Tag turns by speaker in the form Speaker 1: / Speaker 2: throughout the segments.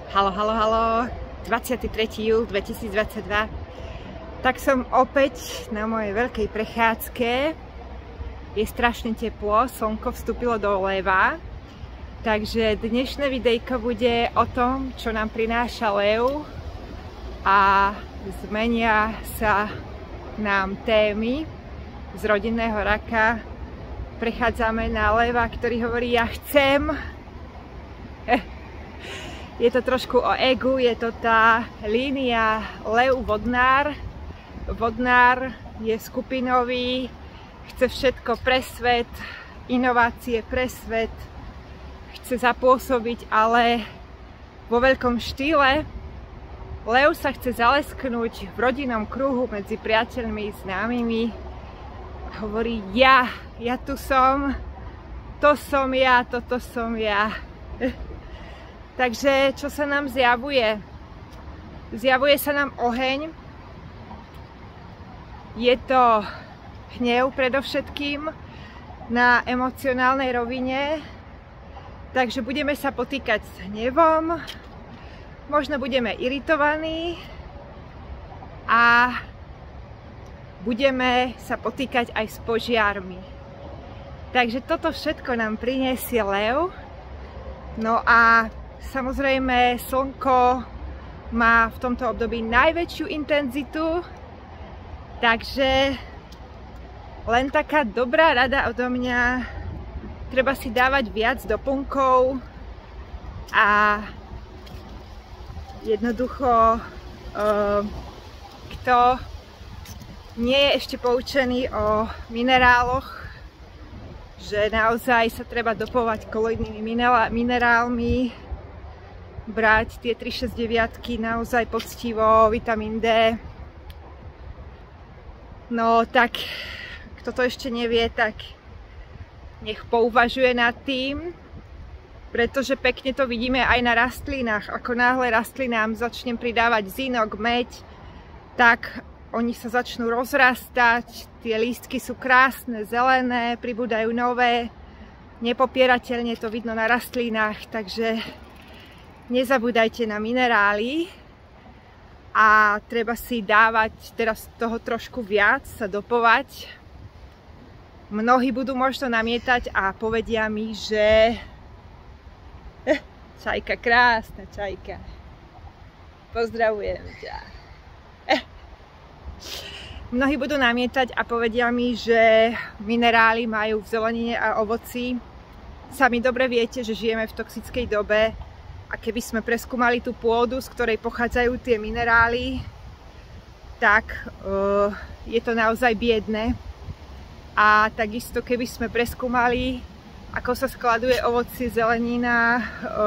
Speaker 1: Halo, 23. júl 2022. Tak som opäť na mojej veľkej prechádzke. Je strašne teplo, slnko vstúpilo do leva. Takže dnešné videjko bude o tom, čo nám prináša lev a zmenia sa nám témy z rodinného raka. Prechádzame na leva, ktorý hovorí ja chcem. Je to trošku o egu, je to tá línia lev-vodnár. Vodnár je skupinový, chce všetko pre svet, inovácie pre svet, chce zapôsobiť, ale vo veľkom štýle. Lev sa chce zalesknúť v rodinnom kruhu medzi priateľmi, známymi. Hovorí ja tu som, to som ja, toto som ja. Takže čo sa nám zjavuje? Zjavuje sa nám oheň. Je to hnev predovšetkým na emocionálnej rovine. Takže budeme sa potýkať s hnevom. Možno budeme iritovaní. A budeme sa potýkať aj s požiarmi. Takže toto všetko nám prinesie lev. No a samozrejme, slnko má v tomto období najväčšiu intenzitu, takže len taká dobrá rada odo mňa, treba si dávať viac doplnkov a jednoducho, kto nie je ešte poučený o mineráloch, že naozaj sa treba dopovať koloidnými minerálmi, brať tie 369 naozaj poctivo, vitamín D. No tak, kto to ešte nevie, tak nech pouvažuje nad tým, pretože pekne to vidíme aj na rastlinách. Ako náhle rastlinám začnem pridávať zinok, meď, tak oni sa začnú rozrastať, tie lístky sú krásne, zelené, pribúdajú nové. Nepopierateľne to vidno na rastlinách, takže nezabúdajte na minerály a treba si dávať teraz toho trošku viac, sa dopovať. Mnohí budú možno namietať a povedia mi, že čajka, krásna čajka, pozdravujem ťa. Mnohí budú namietať a povedia mi, že minerály majú v zelenine a ovoci. Sami dobre viete, že žijeme v toxickej dobe a keby sme preskúmali tú pôdu, z ktorej pochádzajú tie minerály, tak je to naozaj biedne. A takisto keby sme preskúmali, ako sa skladuje ovocie, zelenina,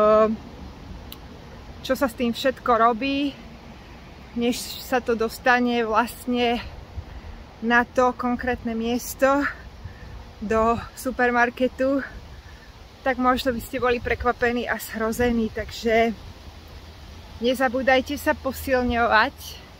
Speaker 1: čo sa s tým všetko robí, než sa to dostane vlastne na to konkrétne miesto do supermarketu, tak možno by ste boli prekvapení a zhrození. Takže nezabúdajte sa posilňovať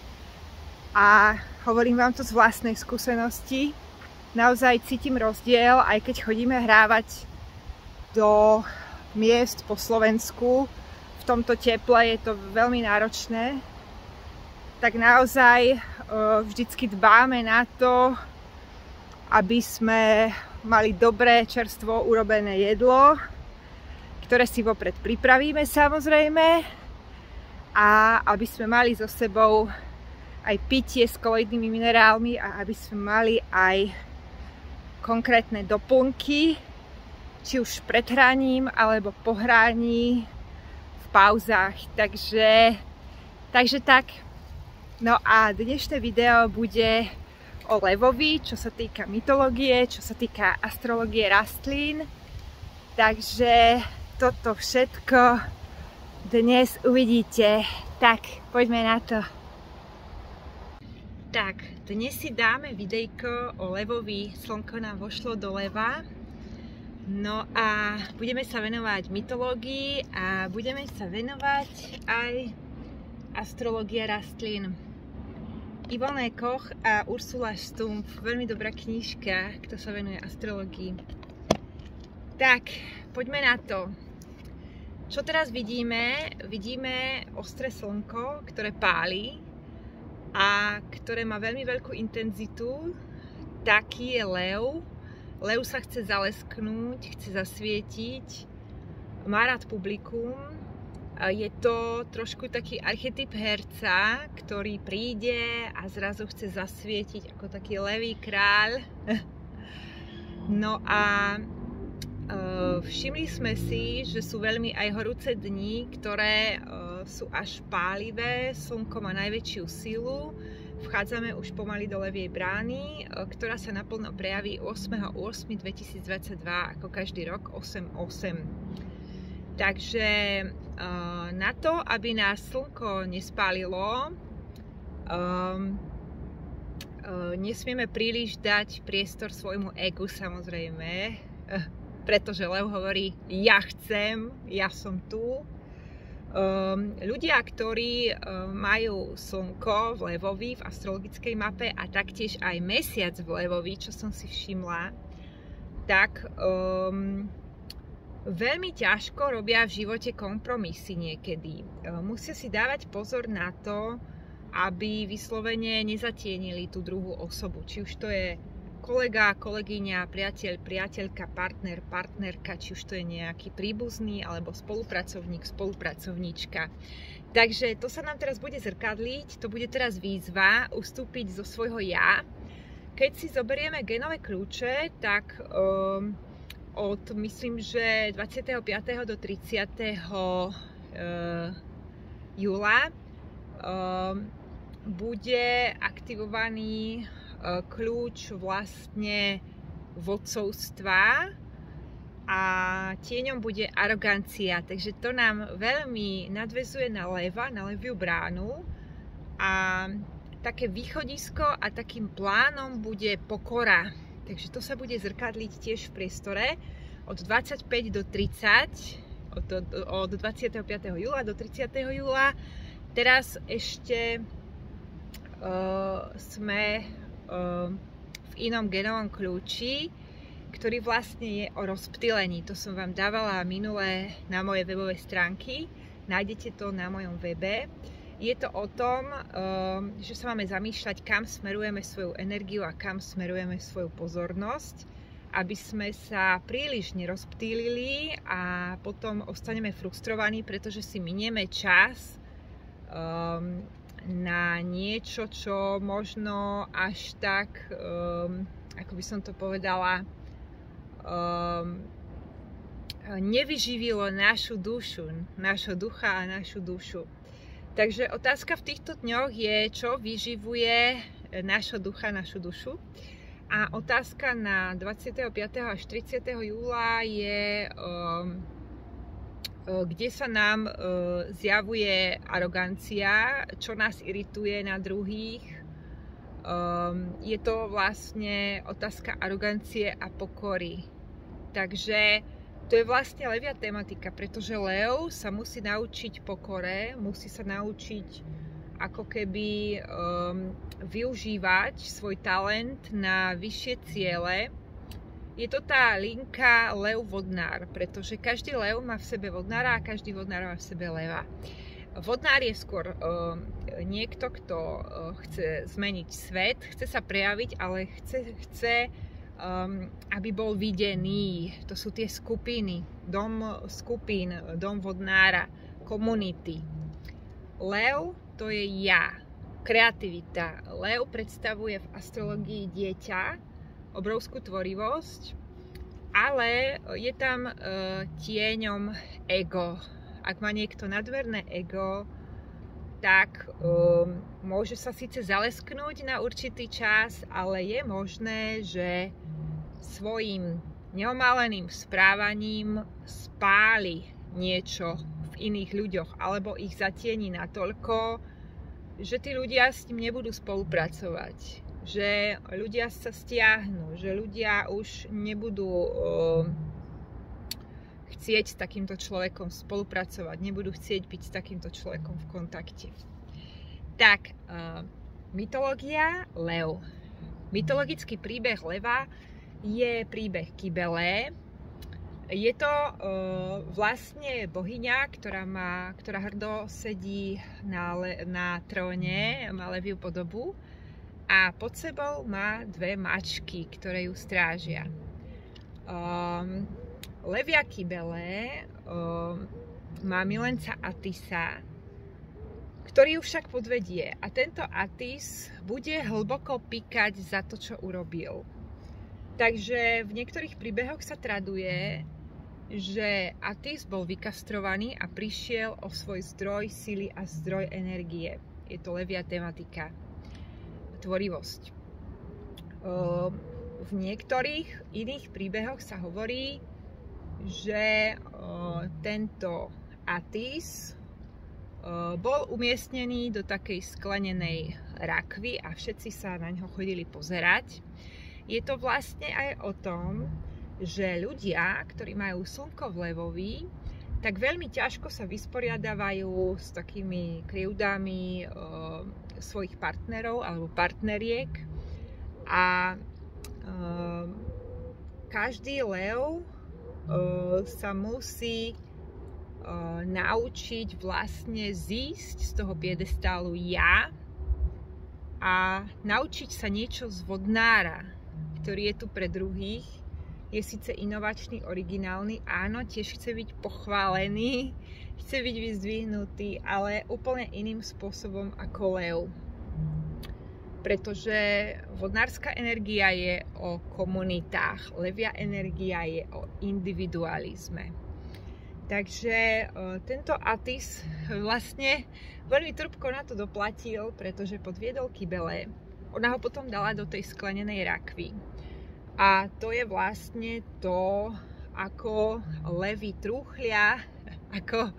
Speaker 1: a hovorím vám to z vlastnej skúsenosti. Naozaj cítim rozdiel, aj keď chodíme hrávať do miest po Slovensku. V tomto teple je to veľmi náročné. Tak naozaj vždycky dbáme na to, aby sme mali dobré, čerstvo urobené jedlo, ktoré si vopred pripravíme samozrejme, a aby sme mali so sebou aj pitie s koloidnými minerálmi a aby sme mali aj konkrétne doplnky, či už pred hraním alebo po hraní, v pauzách. Takže tak. No a dnešné video bude o levovi, čo sa týka mytológie, čo sa týka astrológie rastlín. Takže toto všetko dnes uvidíte. Tak, poďme na to. Tak, dnes si dáme videjko o levovi. Slnko nám vošlo do leva. No a budeme sa venovať mytológii a budeme sa venovať aj astrológie rastlín. Yvonne Koch a Ursula Stumpf, veľmi dobrá knižka, kto sa venuje astrológii. Tak, poďme na to. Čo teraz vidíme? Vidíme ostré slnko, ktoré páli a ktoré má veľmi veľkú intenzitu. Taký je lev. Lev sa chce zalesknúť, chce zasvietiť, má rád publikum. Je to trošku taký archetyp herca, ktorý príde a zrazu chce zasvietiť ako taký levý kráľ. No a všimli sme si, že sú veľmi aj horúce dni, ktoré sú až pálivé, slnko má najväčšiu silu. Vchádzame už pomaly do Leviej brány, ktorá sa naplno prejaví 8.8.2022, ako každý rok 8.8. Takže na to, aby nás slnko nespálilo, nesmieme príliš dať priestor svojmu egu, samozrejme, pretože lev hovorí, ja chcem, ja som tu. Ľudia, ktorí majú slnko v levovi, v astrologickej mape a taktiež aj mesiac v levovi, čo som si všimla, tak veľmi ťažko robia v živote kompromisy niekedy. Musia si dávať pozor na to, aby vyslovene nezatienili tú druhú osobu. Či už to je kolega, kolegyňa, priateľ, priateľka, partner, partnerka, či už to je nejaký príbuzný alebo spolupracovník, spolupracovníčka. Takže to sa nám teraz bude zrkadliť, to bude teraz výzva ustúpiť zo svojho ja. Keď si zoberieme genové kľúče, tak od, myslím, že 25. do 30. júla bude aktivovaný kľúč vlastne vodcovstva a tieňom bude arogancia, takže to nám veľmi nadväzuje na leva, na leviu bránu a také východisko a takým plánom bude pokora, takže to sa bude zrkadliť tiež v priestore od 25 do 30, od 25. júla do 30. júla. Teraz ešte sme v inom genovom kľúči, ktorý vlastne je o rozptýlení. To som vám dávala minulé na moje webové stránky. Nájdete to na mojom webe. Je to o tom, že sa máme zamýšľať, kam smerujeme svoju energiu a kam smerujeme svoju pozornosť, aby sme sa príliš nerozptýlili a potom ostaneme frustrovaní, pretože si minieme čas na niečo, čo možno až tak, ako by som to povedala, nevyživilo našu dušu, nášho ducha a našu dušu. Takže otázka v týchto dňoch je, čo vyživuje nášho ducha, našu dušu. A otázka na 25. až 30. júla je, kde sa nám zjavuje arogancia, čo nás irituje na druhých. Je to vlastne otázka arogancie a pokory. Takže to je vlastne levia tematika, pretože lev sa musí naučiť pokore, musí sa naučiť ako keby využívať svoj talent na vyššie ciele. Je to tá linka lev-vodnár, pretože každý lev má v sebe vodnára a každý vodnár má v sebe leva. Vodnár je skôr niekto, kto chce zmeniť svet, chce sa prejaviť, ale chce aby bol videný. To sú tie skupiny, dom skupín, dom vodnára, komunity. Lev to je ja, kreativita. Lev predstavuje v astrológii dieťa, obrovskú tvorivosť, ale je tam tieňom ego. Ak má niekto nadmerné ego, tak môže sa síce zalesknúť na určitý čas, ale je možné, že svojim neomáleným správaním spáli niečo v iných ľuďoch alebo ich zatieni natoľko, že tí ľudia s ním nebudú spolupracovať. Že ľudia sa stiahnu, že ľudia už nebudú chcieť s takýmto človekom spolupracovať, nebudú chcieť byť s takýmto človekom v kontakte. Tak, mytológia lev. Mytologický príbeh leva je príbeh Kybele. Je to vlastne bohyňa, ktorá hrdo sedí na tróne, má leviu podobu a pod sebou má dve mačky, ktoré ju strážia. Levia Kybele má milenca Atisa, ktorý ju však podvedie. A tento Atis bude hlboko pikať za to, čo urobil. Takže v niektorých príbehoch sa traduje, že Atis bol vykastrovaný a prišiel o svoj zdroj sily a zdroj energie. Je to levia tematika. Tvorivosť. V niektorých iných príbehoch sa hovorí, že tento Atis bol umiestnený do takej sklenenej rakvy a všetci sa na ňo chodili pozerať. Je to vlastne aj o tom, že ľudia, ktorí majú slnko v levovi, tak veľmi ťažko sa vysporiadávajú s takými krivdami svojich partnerov alebo partneriek a každý lev sa musí naučiť vlastne zísť z toho piedestálu ja a naučiť sa niečo z vodnára, ktorý je tu pre druhých. Je síce inovačný, originálny, áno, tiež chce byť pochválený, chce byť vyzdvihnutý, ale úplne iným spôsobom ako lev. Pretože vodnárska energia je o komunitách, levia energia je o individualizme. Takže tento Atis vlastne veľmi trpko na to doplatil, pretože podviedol Kybele. Ona ho potom dala do tej sklenenej rakvy. A to je vlastne to, ako levy trúchlia, ako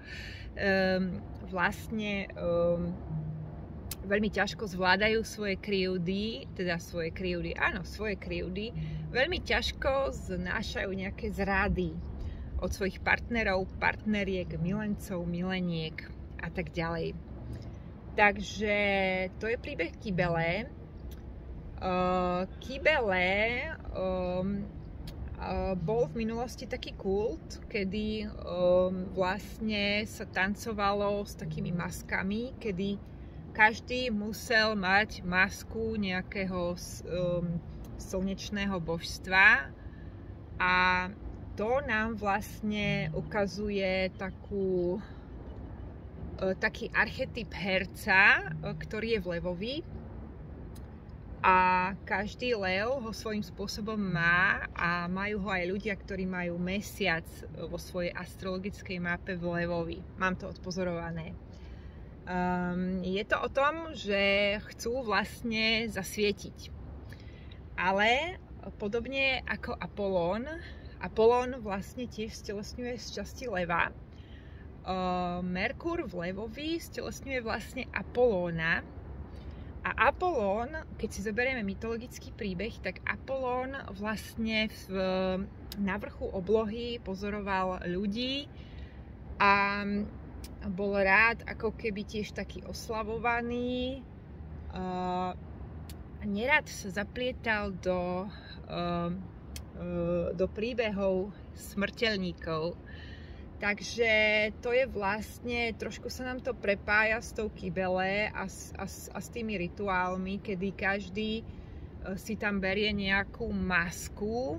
Speaker 1: veľmi ťažko zvládajú svoje krivdy, svoje krivdy, veľmi ťažko znášajú nejaké zrady od svojich partnerov, partneriek, milencov, mileniek a tak ďalej. Takže to je príbeh Kybele. Kybele bol v minulosti taký kult, kedy vlastne sa tancovalo s takými maskami, kedy každý musel mať masku nejakého slnečného božstva a to nám vlastne ukazuje taký archetyp herca, ktorý je v levovi a každý lev ho svojím spôsobom má a majú ho aj ľudia, ktorí majú mesiac vo svojej astrologickej mape v levovi. Mám to odpozorované. Je to o tom, že chcú vlastne zasvietiť. Ale podobne ako Apolón vlastne tiež stelesňuje z časti leva. Merkur v levovi stelesňuje vlastne Apolóna. A Apolón, keď si zoberieme mytologický príbeh, tak Apolón vlastne na vrchu oblohy pozoroval ľudí a bol rád ako keby tiež taký oslavovaný. Nerad sa zaplietal do príbehov smrteľníkov. Takže to je vlastne, trošku sa nám to prepája s tou Kybele a s tými rituálmi, kedy každý si tam berie nejakú masku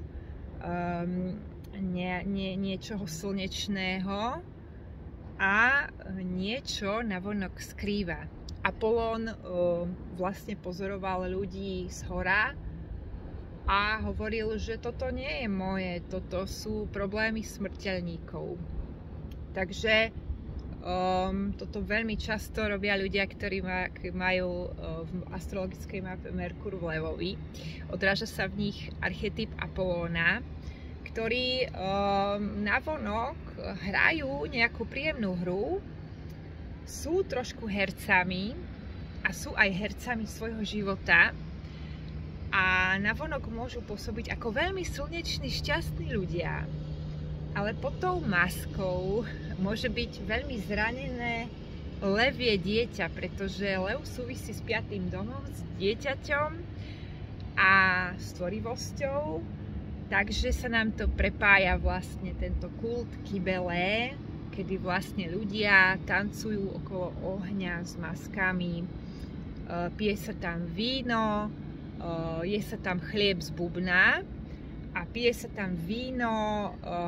Speaker 1: niečoho slnečného a niečo navonok skrýva. Apolón vlastne pozoroval ľudí zhora a hovoril, že toto nie je moje, toto sú problémy smrteľníkov. Takže toto veľmi často robia ľudia, ktorí majú v astrologickej mape Merkur v levovi. Odráža sa v nich archetyp Apolóna, ktorí navonok hrajú nejakú príjemnú hru, sú trošku hercami a sú aj hercami svojho života a navonok môžu pôsobiť ako veľmi slnečný, šťastní ľudia. Ale pod tou maskou môže byť veľmi zranené levie dieťa, pretože lev súvisí s 5. domom, s dieťaťom a s tvorivosťou Takže sa nám to prepája vlastne tento kult kybele, kedy vlastne ľudia tancujú okolo ohňa s maskami, pije sa tam víno, je sa tam chlieb z bubna a pije sa tam víno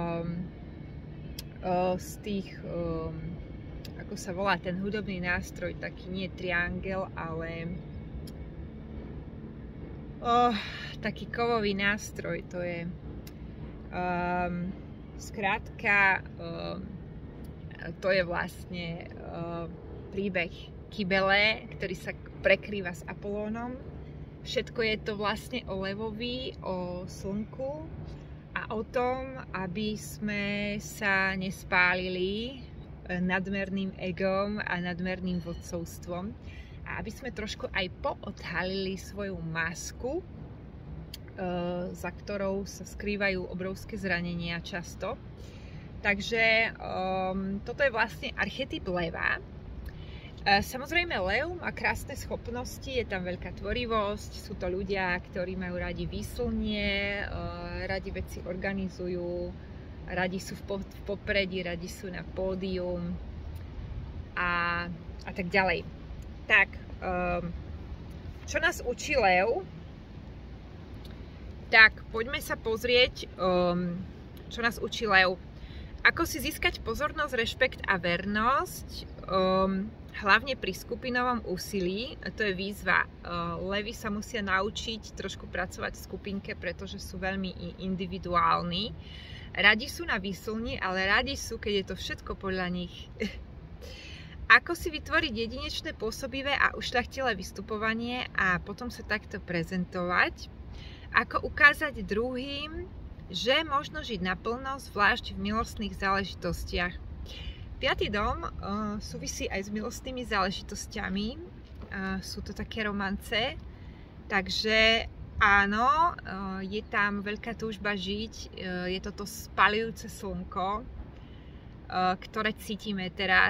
Speaker 1: z tých, ako sa volá ten hudobný nástroj, taký nie triangel, ale taký kovový nástroj, to je skrátka, to je vlastne príbeh kybele, ktorý sa prekrýva s Apolónom. Všetko je to vlastne o levovi, o slnku a o tom, aby sme sa nespálili nadmerným egom a nadmerným vodcovstvom a aby sme trošku aj poodhalili svoju masku, za ktorou sa skrývajú obrovské zranenia často. Takže toto je vlastne archetyp leva. Samozrejme lev má krásne schopnosti, je tam veľká tvorivosť, sú to ľudia, ktorí majú radi výslnie, radi veci organizujú, radi sú v popredí, radi sú na pódium a tak ďalej. Tak, čo nás učí lev? Tak, poďme sa pozrieť, čo nás učí lev. Ako si získať pozornosť, rešpekt a vernosť, hlavne pri skupinovom úsilí. To je výzva. Levy sa musia naučiť trošku pracovať v skupinke, pretože sú veľmi individuálni. Radi sú na výslni, ale radi sú, keď je to všetko podľa nich. Ako si vytvoriť jedinečné, pôsobivé a ušľachtilé vystupovanie a potom sa takto prezentovať. Ako ukázať druhým, že možno žiť naplno, zvlášť v milostných záležitostiach. 5. dom súvisí aj s milostnými záležitosťami. Sú to také romance. Takže áno, je tam veľká túžba žiť. Je to spaľujúce slnko, ktoré cítime teraz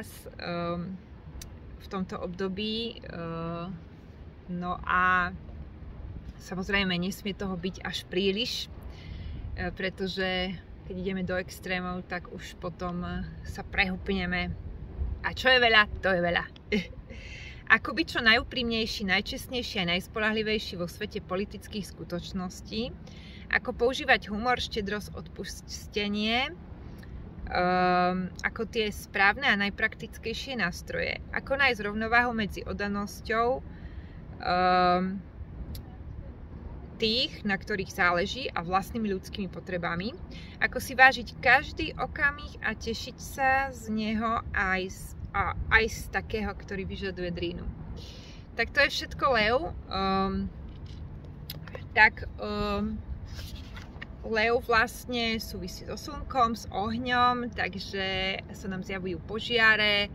Speaker 1: v tomto období. No a samozrejme nesmie toho byť až príliš, pretože keď ideme do extrémov, tak už potom sa prehúpneme. A čo je veľa, to je veľa. Ako byť čo najúprimnejší, najčestnejší a najspoľahlivejší vo svete politických skutočností. Ako používať humor, štedrosť, odpustenie. Ako tie správne a najpraktickejšie nástroje. Ako nájsť rovnováhu medzi oddanosťou tých, na ktorých záleží a vlastnými ľudskými potrebami. Ako si vážiť každý okamih a tešiť sa z neho aj z takého, ktorý vyžaduje drínu. Tak to je všetko lev. Lev vlastne súvisí so slnkom, s ohňom, takže sa nám zjavujú požiare.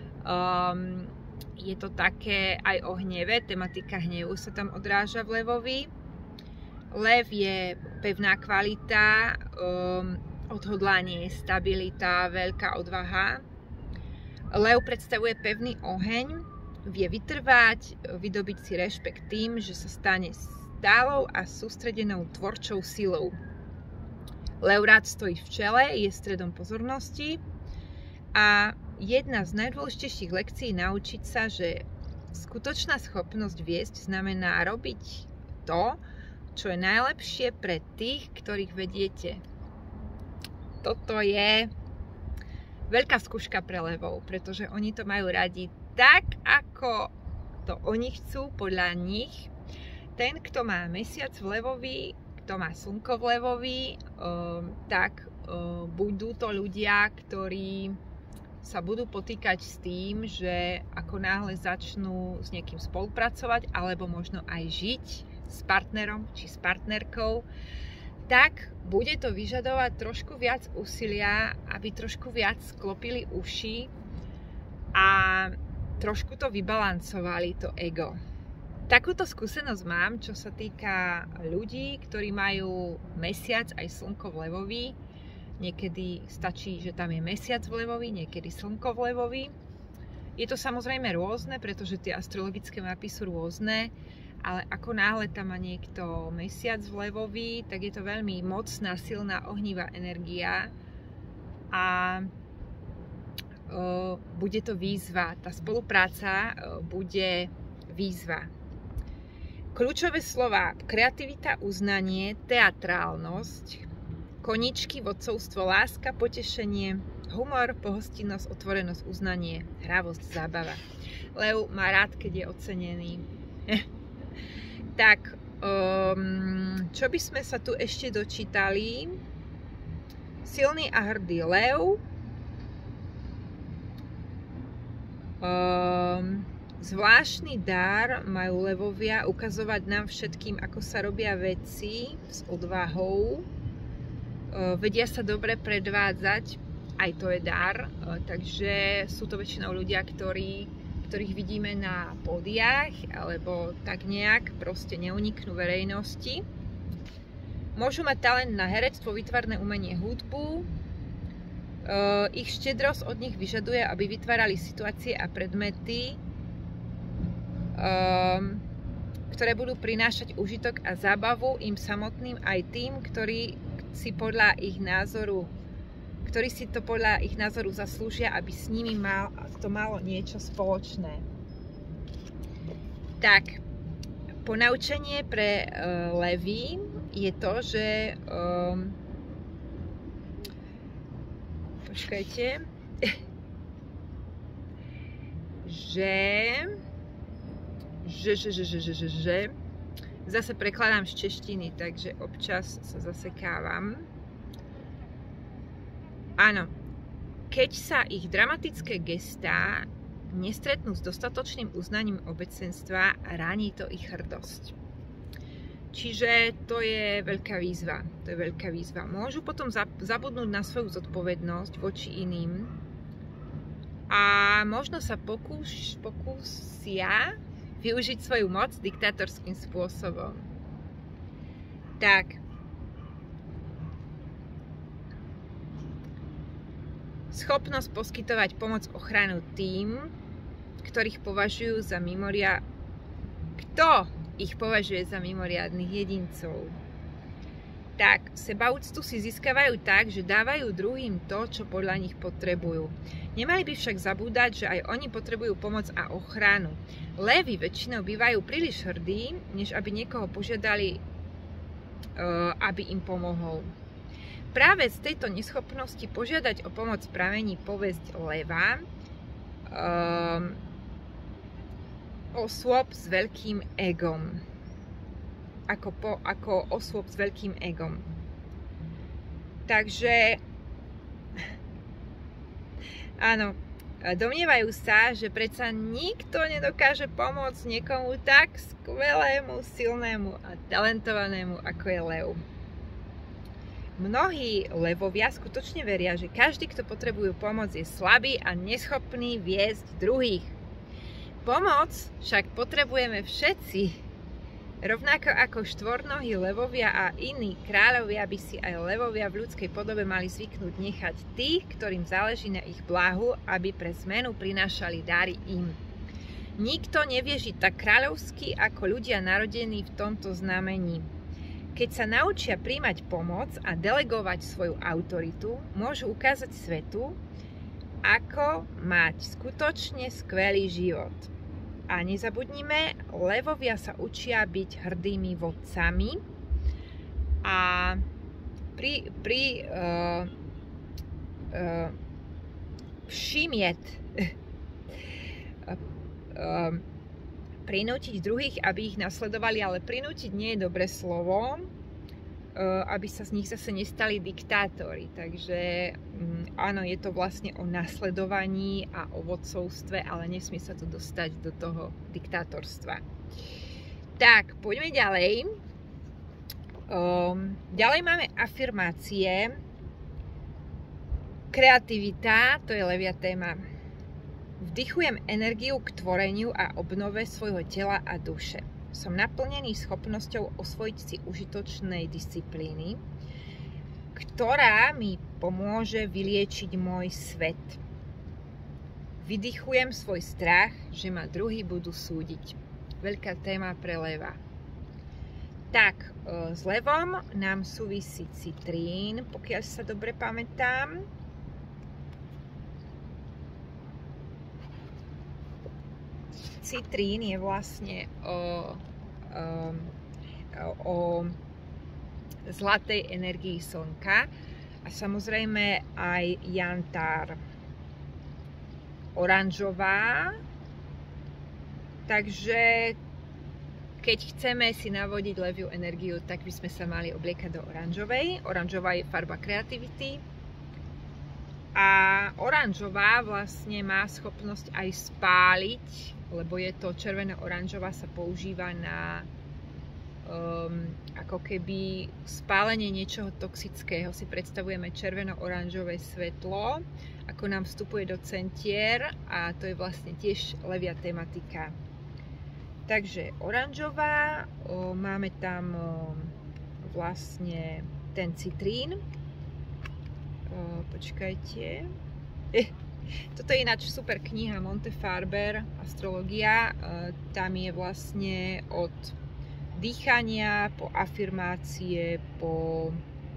Speaker 1: Je to také aj o hneve, tematika hnevu sa tam odráža v levovi. Lev je pevná kvalita, odhodlanie, stabilita, veľká odvaha. Lev predstavuje pevný oheň, vie vytrvať, vydobiť si rešpekt tým, že sa stane stálou a sústredenou tvorčou silou. Lev rád stojí v čele, je stredom pozornosti a jedna z najdôležitejších lekcií je naučiť sa, že skutočná schopnosť viesť znamená robiť to, čo je najlepšie pre tých, ktorých vediete. Toto je veľká skúška pre levov, pretože oni to majú radi tak, ako to oni chcú, podľa nich. Ten, kto má mesiac v levovi, kto má slnko v levovi, tak budú to ľudia, ktorí sa budú potýkať s tým, že ako náhle začnú s niekým spolupracovať, alebo možno aj žiť s partnerom či s partnerkou, tak bude to vyžadovať trošku viac úsilia, aby trošku viac sklopili uši a trošku to vybalancovali, to ego. Takúto skúsenosť mám, čo sa týka ľudí, ktorí majú mesiac aj slnko v levovi. Niekedy stačí, že tam je mesiac v levovi, niekedy slnko v levovi. Je to samozrejme rôzne, pretože tie astrologické mapy sú rôzne, ale ako náhle tam má niekto mesiac v levovi, tak je to veľmi mocná, silná, ohnivá energia a bude to výzva. Tá spolupráca bude výzva. Kľúčové slová: kreativita, uznanie, teatrálnosť, koničky, vodcovstvo, láska, potešenie, humor, pohostinnosť, otvorenosť, uznanie, hravosť, zábava. Lev má rád, keď je ocenený. Tak, čo by sme sa tu ešte dočítali? Silný a hrdý lev. Zvláštny dar majú levovia ukazovať nám všetkým, ako sa robia veci s odvahou. Vedia sa dobre predvádzať, aj to je dar, takže sú to väčšinou ľudia, ktorých vidíme na pódiách, alebo tak nejak proste neuniknú verejnosti. Môžu mať talent na herectvo, výtvarné umenie, hudbu. Ich štedrosť od nich vyžaduje, aby vytvárali situácie a predmety, ktoré budú prinášať užitok a zábavu im samotným aj tým, ktorí si to podľa ich názoru zaslúžia, aby s nimi to malo niečo spoločné. Tak, ponaučenie pre levy je to, že počkajte, že zase prekladám z češtiny, takže občas sa zasekávam. Áno, keď sa ich dramatické gestá nestretnú s dostatočným uznaním obecenstva, ráni to ich hrdosť. Čiže to je veľká výzva. Môžu potom zabudnúť na svoju zodpovednosť voči iným a možno sa pokúsia využiť svoju moc diktátorským spôsobom. Tak. Schopnosť poskytovať pomoc, ochranu tým, ktorých považujú za Kto ich považuje za mimoriadnych jedincov? Tak, sebaúctu si získavajú tak, že dávajú druhým to, čo podľa nich potrebujú. Nemali by však zabúdať, že aj oni potrebujú pomoc a ochranu. Levy väčšinou bývajú príliš hrdí, než aby niekoho požiadali, aby im pomohol. Práve z tejto neschopnosti požiadať o pomoc pramení povesť leva osôb s veľkým egom. Ako osôb s veľkým egom. Takže áno, domnievajú sa, že predsa nikto nedokáže pomôcť niekomu tak skvelému, silnému a talentovanému, ako je lev. Mnohí levovia skutočne veria, že každý, kto potrebuje pomoc, je slabý a neschopný viesť druhých. Pomoc však potrebujeme všetci. Rovnako ako štvornohí levovia a iní kráľovia by si aj levovia v ľudskej podobe mali zvyknúť nechať tých, ktorým záleží na ich blahu, aby pre zmenu prinášali dary im. Nikto nevie žiť tak kráľovsky ako ľudia narodení v tomto znamení. Keď sa naučia príjmať pomoc a delegovať svoju autoritu, môžu ukázať svetu, ako mať skutočne skvelý život. A nezabudnime, levovia sa učia byť hrdými vodcami a prinútiť druhých, aby ich nasledovali, ale prinútiť nie je dobré slovo, aby sa z nich zase nestali diktátori. Takže áno, je to vlastne o nasledovaní a o vodcovstve, ale nesmie sa to dostať do toho diktátorstva. Tak, poďme ďalej. Ďalej máme afirmácie. Kreativita, to je levia téma. Vdychujem energiu k tvoreniu a obnove svojho tela a duše. Som naplnený schopnosťou osvojiť si užitočnej disciplíny, ktorá mi pomôže vyliečiť môj svet. Vydychujem svoj strach, že ma druhí budú súdiť. veľká téma pre leva. Tak, s levom nám súvisí citrín, pokiaľ sa dobre pamätám. Citrín je vlastne o zlatej energii slnka a samozrejme aj jantár oranžová. Takže keď chceme si navodiť leviu energiu, tak by sme sa mali obliekať do oranžovej. Oranžová je farba kreativity. A oranžová vlastne má schopnosť aj spáliť, lebo je to červeno-oranžová, sa používa na ako keby spálenie niečoho toxického. Si predstavujeme červeno-oranžové svetlo, ako nám vstupuje do centier, a to je vlastne tiež levia tematika. Takže oranžová, máme tam vlastne ten citrín. Počkajte. Toto je ináč super kniha Montefarber, Astrologia. Tam je vlastne od dýchania po afirmácie, po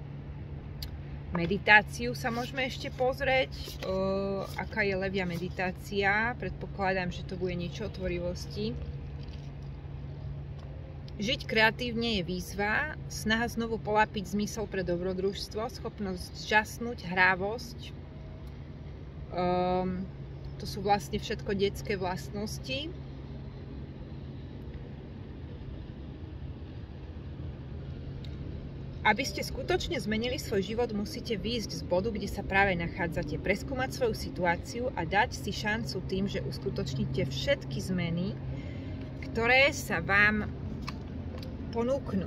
Speaker 1: meditáciu sa môžeme ešte pozrieť. Aká je levia meditácia. Predpokladám, že to bude niečo o tvorivosti. Žiť kreatívne je výzva, snaha znovu polápiť zmysel pre dobrodružstvo, schopnosť žasnúť, hrávosť. To sú vlastne všetko detské vlastnosti. Aby ste skutočne zmenili svoj život, musíte výjsť z bodu, kde sa práve nachádzate, preskúmať svoju situáciu a dať si šancu tým, že uskutočníte všetky zmeny, ktoré sa vám ponúknu.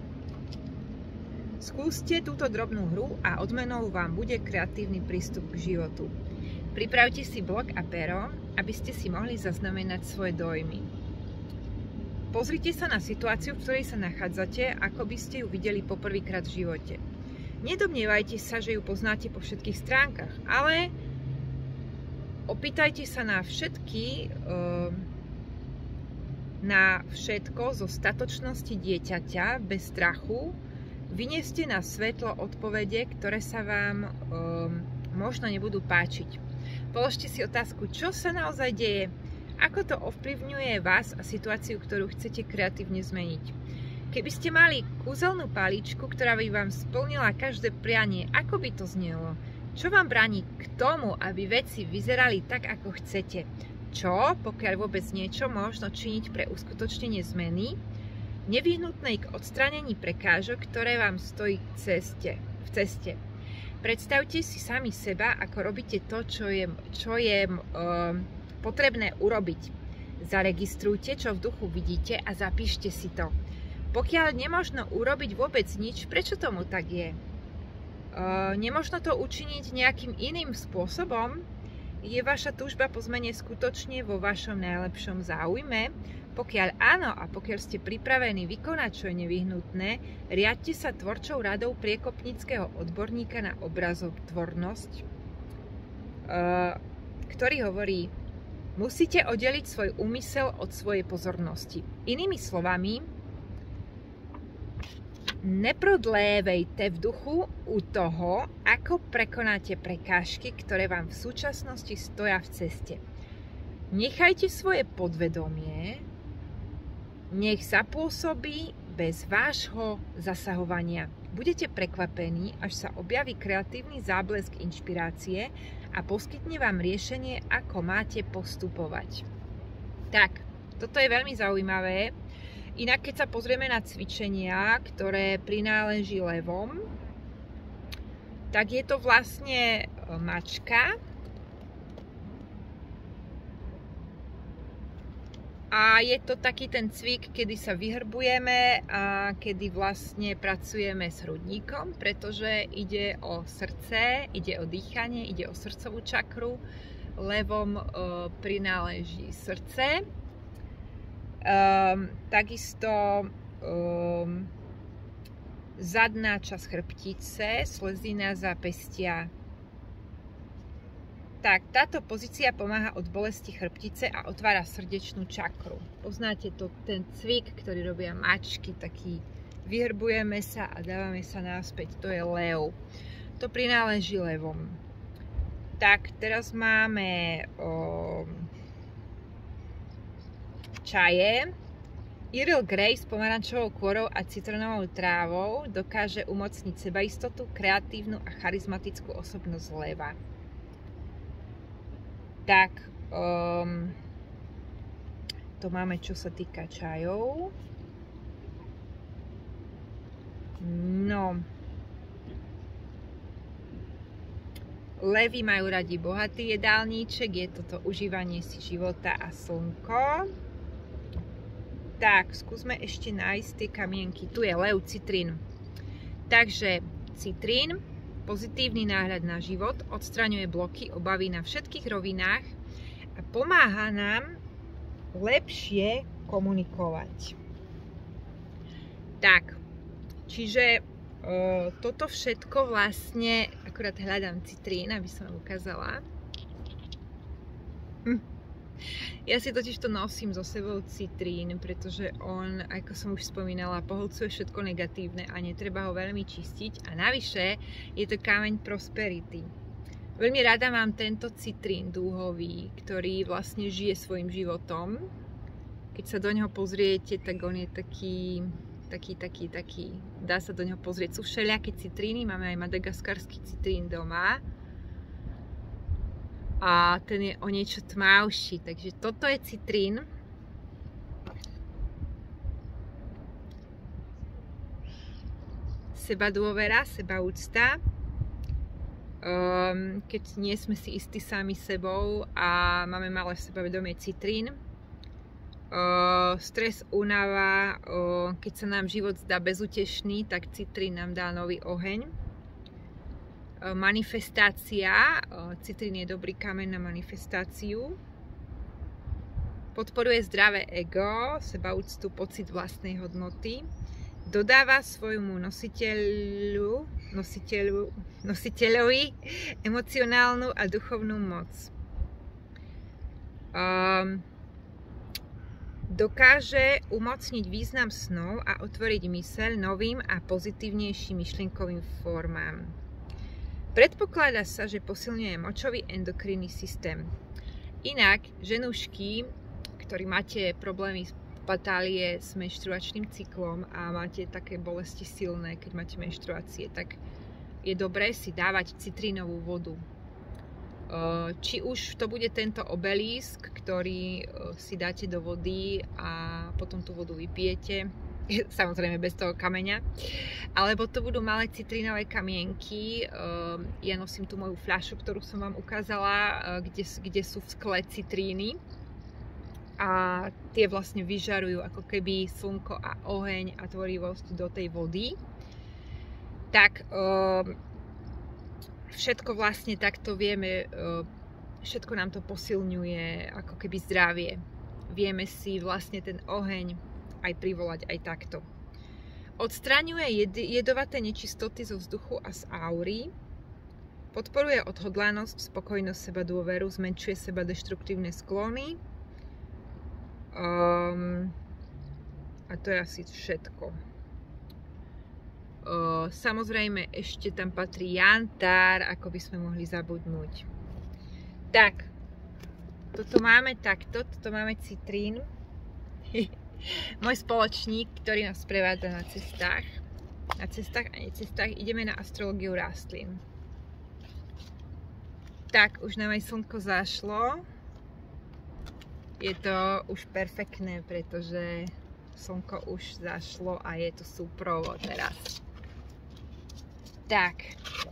Speaker 1: Skúste túto drobnú hru a odmenou vám bude kreatívny prístup k životu. Pripravte si blok a pero, aby ste si mohli zaznamenať svoje dojmy. Pozrite sa na situáciu, v ktorej sa nachádzate, ako by ste ju videli poprvýkrát v živote. Nedomnievajte sa, že ju poznáte po všetkých stránkach, ale opýtajte sa na všetko zo statočnosti dieťaťa, bez strachu. Vynieste na svetlo odpovede, ktoré sa vám možno nebudú páčiť. Položte si otázku, čo sa naozaj deje, ako to ovplyvňuje vás a situáciu, ktorú chcete kreatívne zmeniť. Keby ste mali kúzelnú paličku, ktorá by vám splnila každé prianie, ako by to znelo? Čo vám bráni k tomu, aby veci vyzerali tak, ako chcete? Čo, pokiaľ vôbec niečo, možno činiť pre uskutočnenie zmeny, nevyhnutnej k odstránení prekážok, ktoré vám stojí v ceste. Predstavte si sami seba, ako robíte to, čo je potrebné urobiť. Zaregistrujte, čo v duchu vidíte a zapíšte si to. Pokiaľ nemožno urobiť vôbec nič, prečo tomu tak je? Nemožno to učiniť nejakým iným spôsobom? Je vaša túžba po zmene skutočne vo vašom najlepšom záujme? Pokiaľ áno a pokiaľ ste pripravení vykonať, čo je nevyhnutné, riadte sa tvorčou radou priekopníckeho odborníka na obrazotvornosť, ktorý hovorí: musíte oddeliť svoj úmysel od svojej pozornosti. Inými slovami, neprodlévejte v duchu u toho, ako prekonáte prekážky, ktoré vám v súčasnosti stoja v ceste. Nechajte svoje podvedomie, nech zapôsobí bez vášho zasahovania. Budete prekvapení, až sa objaví kreatívny záblesk inšpirácie a poskytne vám riešenie, ako máte postupovať. Tak, toto je veľmi zaujímavé. Inak, keď sa pozrieme na cvičenia, ktoré prináleží levom, tak je to vlastne mačka a je to taký ten cvik, kedy sa vyhrbujeme a kedy vlastne pracujeme s hrudníkom, pretože ide o srdce, ide o dýchanie, ide o srdcovú čakru. Levom prináleží srdce. Takisto zadná časť chrbtice, slezina zápestia. Tak, táto pozícia pomáha od bolesti chrbtice a otvára srdečnú čakru. Poznáte to, ten cvik, ktorý robia mačky, taký vyhrbujeme sa a dávame sa naspäť, to je lev. To prináleží levom. Tak, teraz máme čaje. Earl Grey s pomarančovou kôrou a citronovou trávou dokáže umocniť sebaistotu, kreatívnu a charizmatickú osobnosť leva. Tak, to máme, čo sa týka čajov. No, levy majú radi bohatý jedálníček, je toto užívanie si života a slnko. Tak, skúsme ešte nájsť tie kamienky. Tu je lev, citrín. Takže citrín, pozitívny náhľad na život, odstraňuje bloky, obavy na všetkých rovinách a pomáha nám lepšie komunikovať. Tak, čiže toto všetko vlastne, akurát hľadám citrín, aby som vám ukázala. Ja si totiž to nosím so sebou citrín, pretože on, ako som už spomínala, pohlcuje všetko negatívne a netreba ho veľmi čistiť. A navyše je to kameň prosperity. Veľmi rada mám tento citrín dúhový, ktorý vlastne žije svojim životom. Keď sa do neho pozriete, tak on je taký. Dá sa do neho pozrieť. Sú všelijaké citríny, máme aj madagaskarský citrín doma. A ten je o niečo tmavší, takže toto je citrín. Seba dôvera, seba úcta. Keď nie sme si istí sami sebou a máme malé sebavedomie, citrín. Stres, únava, keď sa nám život zdá bezútešný, tak citrín nám dá nový oheň. Manifestácia, citrín je dobrý kameň na manifestáciu. Podporuje zdravé ego, sebaúctu, pocit vlastnej hodnoty. Dodáva svojmu nositeľovi emocionálnu a duchovnú moc. Dokáže umocniť význam snov a otvoriť myseľ novým a pozitívnejším myšlienkovým formám. Predpokladá sa, že posilňuje močový endokrinný systém. Inak, ženušky, ktorí máte problémy patálie s menštruačným cyklom a máte také bolesti silné, keď máte menštruácie, tak je dobré si dávať citrínovú vodu. Či už to bude tento obelísk, ktorý si dáte do vody a potom tú vodu vypijete, samozrejme bez toho kameňa, alebo to budú malé citrínové kamienky. Ja nosím tú moju fľašu, ktorú som vám ukázala, kde sú v skle citríny a tie vlastne vyžarujú ako keby slnko a oheň a tvorivosť do tej vody. Tak všetko vlastne takto vieme, všetko nám to posilňuje ako keby zdravie. Vieme si vlastne ten oheň aj privolať aj takto. Odstraňuje jedovaté nečistoty zo vzduchu a z aury. Podporuje odhodlanosť, spokojnosť, sebadôveru, zmenšuje seba deštruktívne sklony. A to je asi všetko. Samozrejme ešte tam patrí jantár, ako by sme mohli zabudnúť. Tak, toto máme takto, toto máme citrín. Môj spoločník, ktorý nás prevádza na cestách a necestách, ideme na astrológiu rastlín. Tak, už nám aj slnko zašlo. Je to už perfektné, pretože slnko už zašlo a je to súprovo teraz. Tak,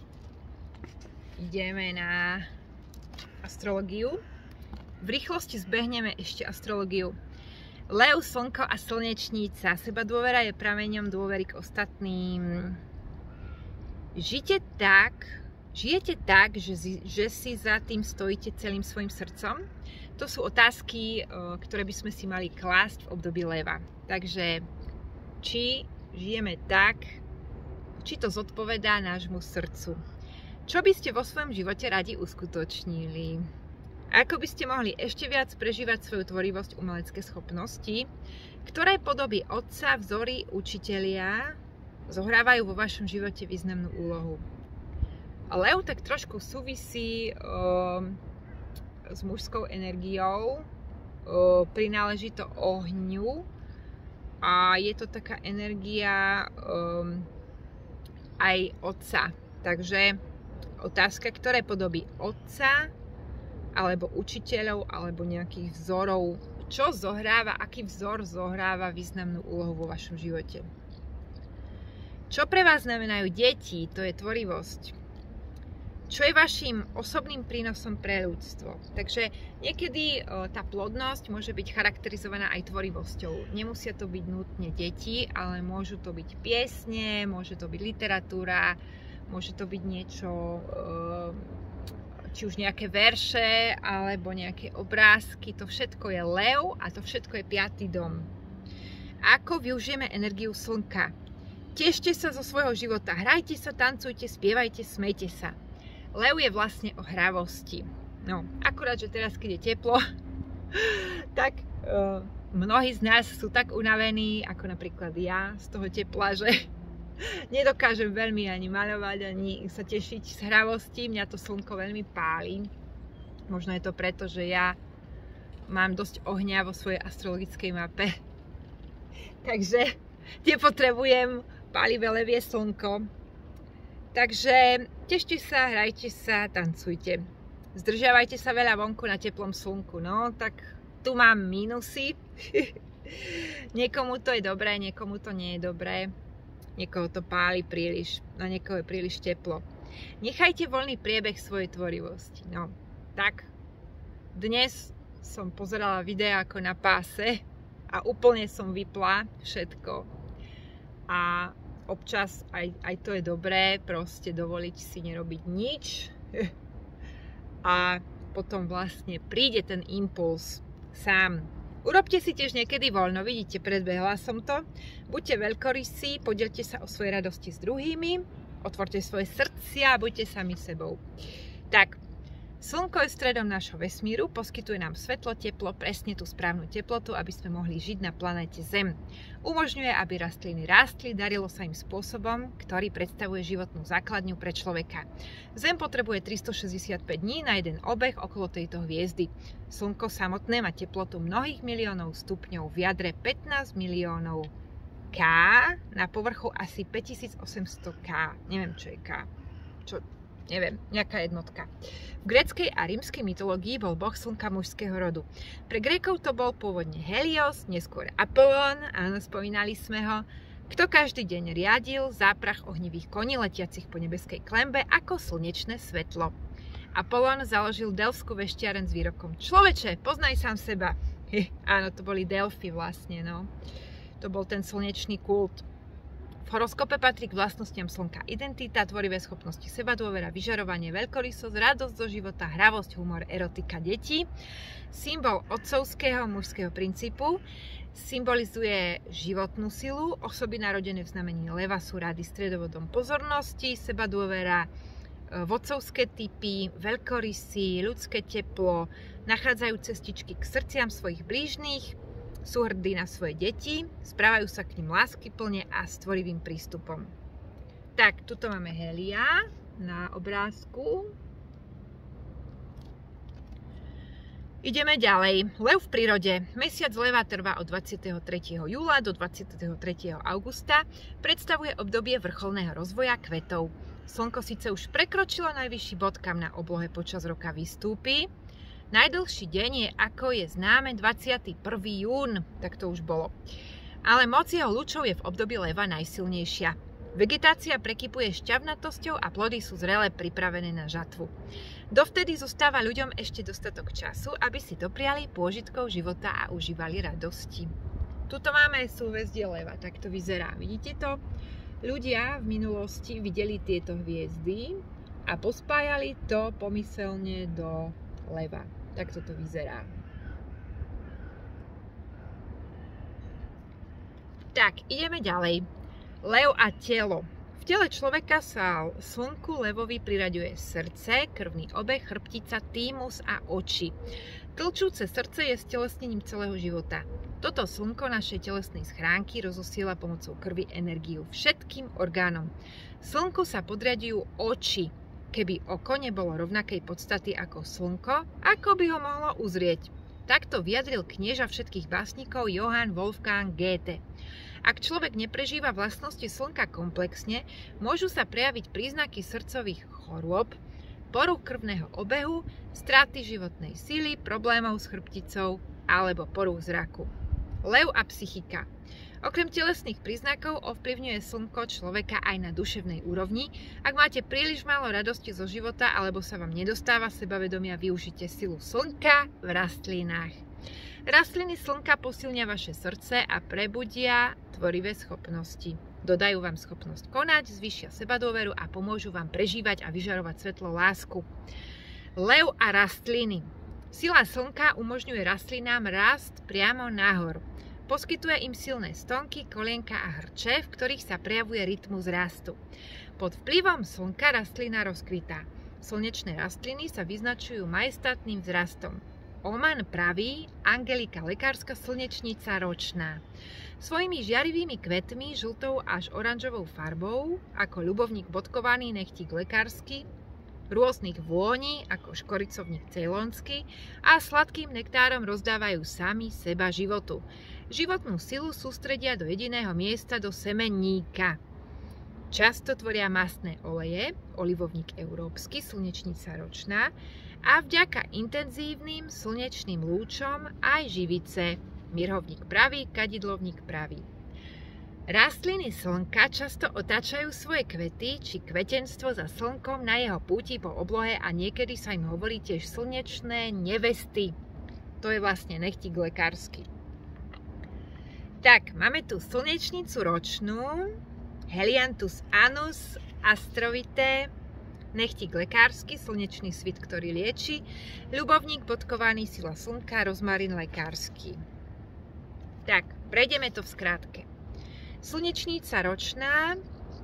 Speaker 1: ideme na astrológiu. V rýchlosti zbehneme ešte astrológiu. Lev, slnko a slnečnica. Sebadôvera je prameňom dôvery k ostatným. Žijete tak, že si za tým stojíte celým svojim srdcom? To sú otázky, ktoré by sme si mali klásť v období leva. Takže, či žijeme tak, či to zodpovedá nášmu srdcu. Čo by ste vo svojom živote radi uskutočnili? Ako by ste mohli ešte viac prežívať svoju tvorivosť, umelecké schopnosti? Ktoré podoby otca, vzory, učitelia zohrávajú vo vašom živote významnú úlohu? Lev tak trošku súvisí s mužskou energiou, prináleží to ohňu a je to taká energia aj otca. Takže otázka, ktoré podoby otca alebo učiteľov alebo nejakých vzorov, čo zohráva, aký vzor zohráva významnú úlohu vo vašom živote. Čo pre vás znamenajú deti? To je tvorivosť. Čo je vašim osobným prínosom pre ľudstvo? Takže niekedy tá plodnosť môže byť charakterizovaná aj tvorivosťou. Nemusia to byť nutne deti, ale môžu to byť piesne, môže to byť literatúra, môže to byť niečo, či už nejaké verše, alebo nejaké obrázky. To všetko je lev a to všetko je 5. dom. Ako využijeme energiu slnka? Tešte sa zo svojho života, hrajte sa, tancujte, spievajte, smejte sa. Lev je vlastne o hravosti. No, akurát, že teraz, keď je teplo, tak mnohí z nás sú tak unavení, ako napríklad ja, z toho tepla, že nedokážem veľmi ani maľovať, ani sa tešiť z hravosti. Mňa to slnko veľmi páli. Možno je to preto, že ja mám dosť ohňa vo svojej astrologickej mape. Takže nepotrebujem pálivé levie slnko. Takže tešte sa, hrajte sa, tancujte. Zdržiavajte sa veľa vonku na teplom slnku. No, tak tu mám mínusy. Niekomu to je dobré, niekomu to nie je dobré. Niekoho to páli príliš, na niekoho je príliš teplo. Nechajte voľný priebeh svojej tvorivosti. No, tak dnes som pozerala videa ako na páse a úplne som vypla všetko. A občas aj to je dobré, proste dovoliť si nerobiť nič a potom vlastne príde ten impuls sám. Urobte si tiež niekedy voľno, vidíte, predbehla som to. Buďte veľkorysí, podielte sa o svoje radosti s druhými, otvorte svoje srdcia a buďte sami sebou. Tak, slnko je stredom nášho vesmíru, poskytuje nám svetlo, teplo, presne tú správnu teplotu, aby sme mohli žiť na planéte Zem. Umožňuje, aby rastliny rástli, darilo sa im spôsobom, ktorý predstavuje životnú základňu pre človeka. Zem potrebuje 365 dní na jeden obeh okolo tejto hviezdy. Slnko samotné má teplotu mnohých miliónov stupňov, v jadre 15 miliónov K, na povrchu asi 5800 K. Neviem, čo je K. Neviem, nejaká jednotka. V gréckej a rímskej mytológii bol boh slnka mužského rodu. Pre Grékov to bol pôvodne Helios, neskôr Apollón, áno, spomínali sme ho, kto každý deň riadil záprach ohnivých koní letiacich po nebeskej klembe ako slnečné svetlo. Apollón založil delfskú veštiareň s výrokom: Človeče, poznaj sám seba. Áno, to boli Delfy vlastne, no. To bol ten slnečný kult. V horoskope patrí k vlastnostiam slnka identita, tvorivé schopnosti, sebadôvera, vyžarovanie, veľkorysosť, radosť zo života, hravosť, humor, erotika, deti. Symbol otcovského mužského princípu symbolizuje životnú silu. Osoby narodené v znamení leva sú rady stredovodom pozornosti, sebadôvera, vodcovské typy, veľkorysy, ľudské teplo, nachádzajú cestičky k srdciam svojich blížnych, sú hrdí na svoje deti, správajú sa k nim láskyplne a s tvorivým prístupom. Tak, tuto máme Helia na obrázku. Ideme ďalej. Lev v prírode. Mesiac leva trvá od 23. júla do 23. augusta. Predstavuje obdobie vrcholného rozvoja kvetov. Slnko síce už prekročilo najvyšší bod, kam na oblohe počas roka vystúpi. Najdlhší deň je, ako je známe, 21. jún, tak to už bolo. Ale moc jeho lúčov je v období leva najsilnejšia. Vegetácia prekypuje šťavnatosťou a plody sú zrelé, pripravené na žatvu. Dovtedy zostáva ľuďom ešte dostatok času, aby si dopriali pôžitkov života a užívali radosti. Tuto máme súhvezdie leva, tak to vyzerá. Vidíte to? Ľudia v minulosti videli tieto hviezdy a pospájali to pomyselne do leva. Tak toto vyzerá. Tak, ideme ďalej. Lev a telo. V tele človeka sa slnku levovi priraďuje srdce, krvný obeh, chrbtica, thymus a oči. Tlčúce srdce je stelesnením celého života. Toto slnko našej telesnej schránky rozosiela pomocou krvi energiu všetkým orgánom. Slnku sa podriadujú oči. Keby oko nebolo rovnakej podstaty ako slnko, ako by ho mohlo uzrieť? Takto vyjadril knieža všetkých básnikov Johann Wolfgang Goethe. Ak človek neprežíva vlastnosti slnka komplexne, môžu sa prejaviť príznaky srdcových chorôb, poruch krvného obehu, straty životnej sily, problémov s chrbticou alebo poruch zraku. Lev a psychika. Okrem telesných príznakov ovplyvňuje slnko človeka aj na duševnej úrovni. Ak máte príliš málo radosti zo života alebo sa vám nedostáva sebavedomia, využite silu slnka v rastlinách. Rastliny slnka posilnia vaše srdce a prebudia tvorivé schopnosti. Dodajú vám schopnosť konať, zvýšia sebadôveru a pomôžu vám prežívať a vyžarovať svetlo lásku. Lev a rastliny. Sila slnka umožňuje rastlinám rast priamo nahor. Poskytuje im silné stonky, kolienka a hrče, v ktorých sa prejavuje rytmus rastu. Pod vplyvom slnka rastlina rozkvitá. Slnečné rastliny sa vyznačujú majestátnym vzrastom. Oman praví, Angelika lekárska slnečnica ročná. Svojimi žiarivými kvetmi, žltou až oranžovou farbou, ako ľubovník bodkovaný nechtík lekársky, rôznych vôni, ako škoricovník cejlonsky a sladkým nektárom rozdávajú sami seba životu. Životnú silu sústredia do jediného miesta, do semenníka. Často tvoria mastné oleje, olivovník európsky, slnečnica ročná, a vďaka intenzívnym slnečným lúčom aj živice, mirhovník pravý, kadidlovník pravý. Rastliny slnka často otáčajú svoje kvety či kvetenstvo za slnkom na jeho púti po oblohe a niekedy sa im hovorí tiež slnečné nevesty. To je vlastne nechtík lekársky. Tak, máme tu slnečnicu ročnú, Helianthus annus astrovitae, nechtík lekársky, slnečný svit, ktorý lieči, ľubovník bodkovaný, sila slnka, rozmarín lekársky. Tak, prejdeme to v skrátke. Slnečnica ročná,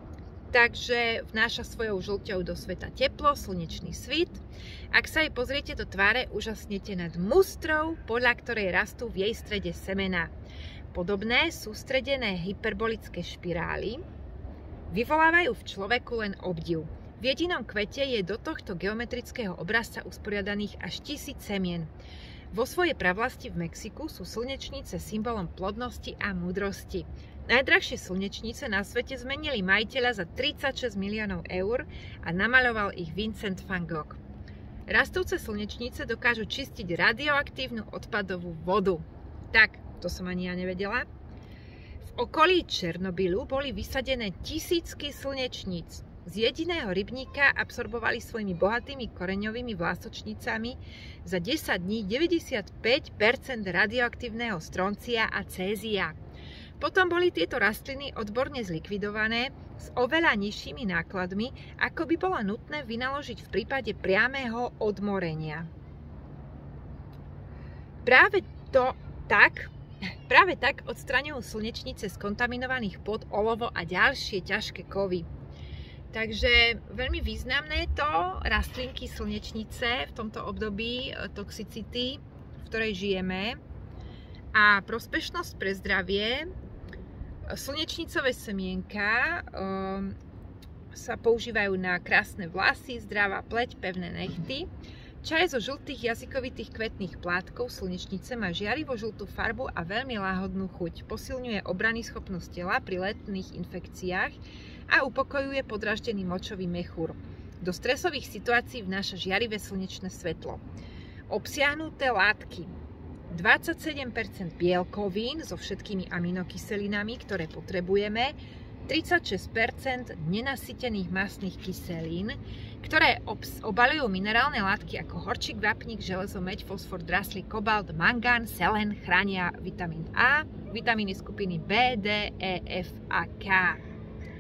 Speaker 1: takže vnáša svojou žlťou do sveta teplo, slnečný svit. Ak sa jej pozriete do tváre, úžasnete nad mustrou, podľa ktorej rastú v jej strede semená. Podobné sústredené hyperbolické špirály vyvolávajú v človeku len obdiv. V jedinom kvete je do tohto geometrického obrazca usporiadaných až 1000 semien. Vo svojej pravlasti v Mexiku sú slnečnice symbolom plodnosti a múdrosti. Najdrahšie slnečnice na svete zmenili majiteľa za 36 miliónov eur a namaľoval ich Vincent van Gogh. Rastúce slnečnice dokážu čistiť radioaktívnu odpadovú vodu. Tak, to som ani ja nevedela. V okolí Černobylu boli vysadené tisícky slnečníc. Z jediného rybníka absorbovali svojimi bohatými koreňovými vlásočnicami za 10 dní 95% radioaktívneho stroncia a cézia. Potom boli tieto rastliny odborne zlikvidované s oveľa nižšími nákladmi, ako by bolo nutné vynaložiť v prípade priamého odmorenia. Práve tak odstraňujú slnečnice z kontaminovaných pôd olovo a ďalšie ťažké kovy. Takže veľmi významné to rastlinky slnečnice v tomto období toxicity, v ktorej žijeme. A prospešnosť pre zdravie. Slnečnicové semienka sa používajú na krásne vlasy, zdravá pleť, pevné nechty. Čaj zo žltých jazykovitých kvetných plátkov slnečnice má žiarivo žltú farbu a veľmi láhodnú chuť. Posilňuje obranný schopnosť tela pri letných infekciách a upokojuje podraždený močový mechúr. Do stresových situácií vnáša žiarivé slnečné svetlo. Obsiahnuté látky. 27% bielkovín so všetkými aminokyselinami, ktoré potrebujeme, 36% nenasytených mastných kyselín, ktoré obaľujú minerálne látky ako horčík, vápnik, železo, meď, fosfor, draslík, kobalt, mangán, selen, chránia vitamín A, vitamíny skupiny B, D, E, F a K.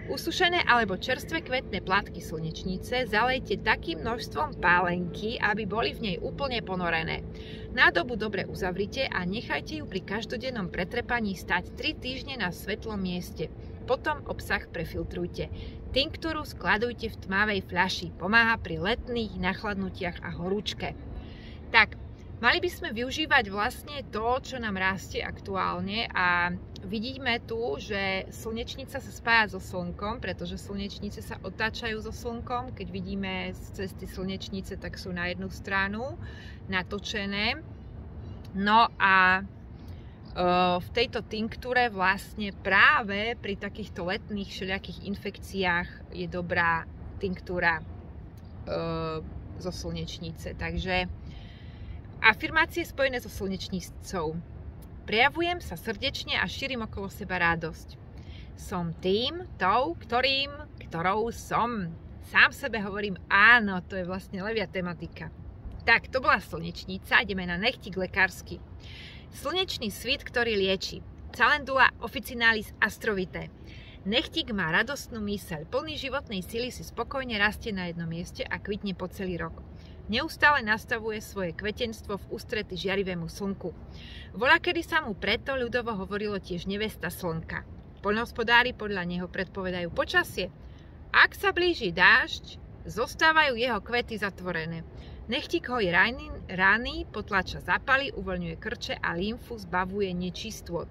Speaker 1: Usušené alebo čerstvé kvetné plátky slnečnice zalejte takým množstvom pálenky, aby boli v nej úplne ponorené. Nádobu dobre uzavrite a nechajte ju pri každodennom pretrepaní stať 3 týždne na svetlom mieste. Potom obsah prefiltrujte. Tinktúru skladujte v tmavej fľaši. Pomáha pri letných nachladnutiach a horúčke. Tak, mali by sme využívať vlastne to, čo nám rastie aktuálne a vidíme tu, že slnečnica sa spája so slnkom, pretože slnečnice sa otáčajú so slnkom. Keď vidíme z cesty slnečnice, tak sú na jednu stranu natočené. No a v tejto tinktúre vlastne práve pri takýchto letných všelijakých infekciách je dobrá tinktúra zo slnečnice. Takže afirmácie spojené so slnečnicou. Prejavujem sa srdečne a šírim okolo seba radosť. Som tým, ktorou som. Sám sebe hovorím áno, to je vlastne levia tematika. Tak, to bola slnečnica, ideme na nechtík lekársky. Slnečný svit, ktorý lieči. Calendula officinalis astrovitae. Nechtík má radostnú myseľ, plný životnej sily si spokojne rastie na jednom mieste a kvitne po celý rok. Neustále nastavuje svoje kvetenstvo v ústrety žiarivému slnku. Voľakedy sa mu preto ľudovo hovorilo tiež nevesta slnka. Poľnohospodári podľa neho predpovedajú počasie. Ak sa blíži dážď, zostávajú jeho kvety zatvorené. Nechtík hojí rány, potláča zápaly, uvoľňuje krče a lymfu, zbavuje nečistôt.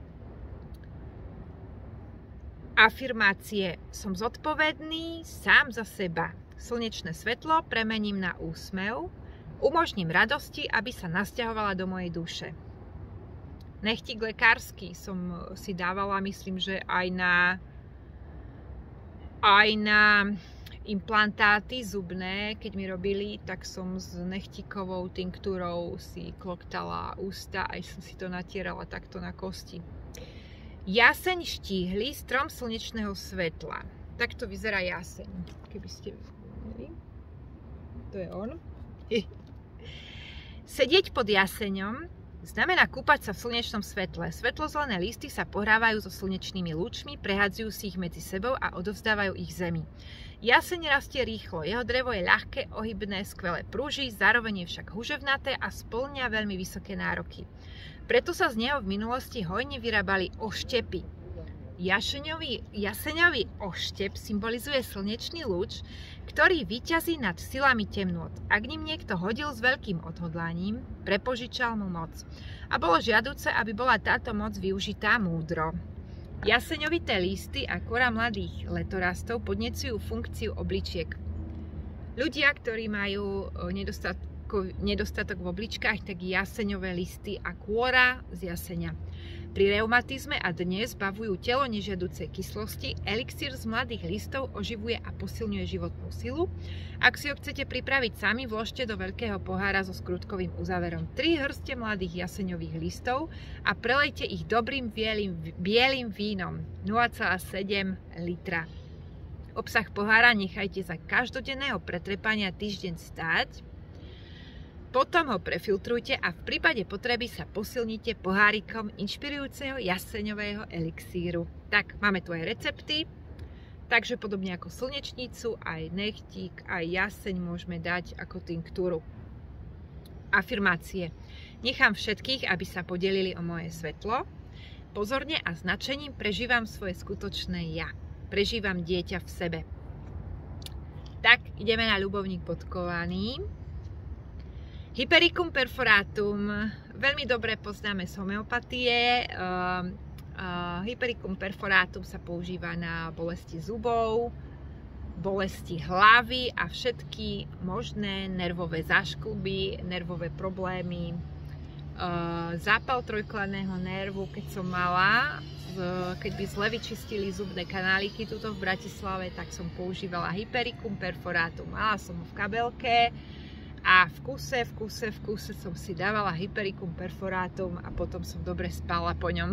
Speaker 1: Afirmácie. Som zodpovedný sám za seba. Slnečné svetlo premením na úsmev, umožním radosti, aby sa nasťahovala do mojej duše. Nechtík lekársky som si dávala, myslím, že aj na implantáty zubné, keď mi robili, tak som s nechtíkovou tinktúrou si kloktala ústa, aj som si to natierala takto na kosti. Jaseň štíhly, strom slnečného svetla. Takto vyzerá jaseň, keby ste videli. To je on. Sedieť pod jaseňom znamená kúpať sa v slnečnom svetle. Svetlozelené listy sa pohrávajú so slnečnými lúčmi, prehadzujú si ich medzi sebou a odovzdávajú ich zemi. Jaseň rastie rýchlo, jeho drevo je ľahké, ohybné, skvelé prúži, zároveň je však huževnaté a spĺňa veľmi vysoké nároky. Preto sa z neho v minulosti hojne vyrábali oštepy. Jaseňový oštep symbolizuje slnečný lúč, ktorý víťazí nad silami temnôt. Ak ním niekto hodil s veľkým odhodlaním, prepožičal mu moc. A bolo žiaduce, aby bola táto moc využitá múdro. Jaseňovité listy a kôra mladých letorastov podnecujú funkciu obličiek. Ľudia, ktorí majú nedostatok v obličkách, tak jaseňové listy a kôra z jaseňa. Pri reumatizme a dnes zbavujú telo nežiaducej kyslosti, elixír z mladých listov oživuje a posilňuje životnú silu. Ak si ho chcete pripraviť sami, vložte do veľkého pohára so skrutkovým uzáverom 3 hrste mladých jaseňových listov a prelejte ich dobrým bielým vínom 0,7 litra. Obsah pohára nechajte za každodenného pretrepania týždeň stáť. Potom ho prefiltrujte a v prípade potreby sa posilnite pohárikom inšpirujúceho jaseňového elixíru. Tak, máme tu aj recepty, takže podobne ako slnečnicu, aj nechtík, aj jaseň môžeme dať ako tinktúru. Afirmácie. Nechám všetkých, aby sa podelili o moje svetlo. Pozorne a značením prežívam svoje skutočné ja. Prežívam dieťa v sebe. Tak, ideme na ľubovník bodkovaný. Hypericum perforatum, veľmi dobre poznáme z homeopatie. Hypericum perforatum sa používa na bolesti zubov, bolesti hlavy a všetky možné nervové záškluby, nervové problémy. Zápal trojkladného nervu, keď som mala, keď by zle vyčistili zubné kanáliky tuto v Bratislave, tak som používala Hypericum perforatum. Mala som ho v kabelke. A v kuse som si dávala Hypericum perforatum a potom som dobre spala po ňom.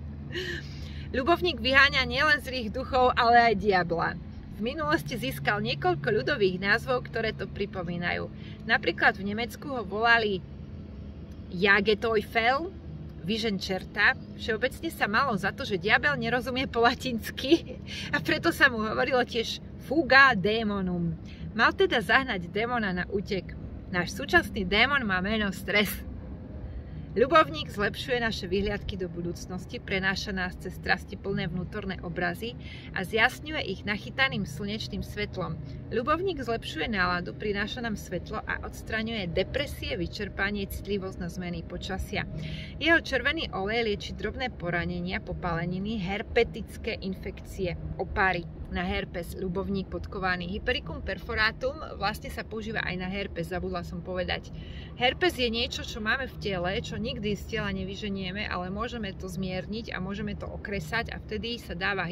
Speaker 1: Ľubovník vyháňa nielen zlých duchov, ale aj diabla. V minulosti získal niekoľko ľudových názvov, ktoré to pripomínajú. Napríklad v Nemecku ho volali Jageteufel, v vyžen čerta. Všeobecne sa malo za to, že diabel nerozumie po latinsky a preto sa mu hovorilo tiež fuga démonum. Mal teda zahnať démona na útek. Náš súčasný démon má meno stres. Ľubovník zlepšuje naše vyhliadky do budúcnosti, prenáša nás cez strastiplné vnútorné obrazy a zjasňuje ich nachytaným slnečným svetlom. Ľubovník zlepšuje náladu, prináša nám svetlo a odstraňuje depresie, vyčerpanie, citlivosť na zmeny počasia. Jeho červený olej lieči drobné poranenia, popáleniny, herpetické infekcie, opáry. Na herpes, ľubovník bodkovaný. Hypericum perforatum vlastne sa používa aj na herpes, zabudla som povedať. Herpes je niečo, čo máme v tele, čo nikdy z tela nevyženieme, ale môžeme to zmierniť a môžeme to okresať a vtedy sa dáva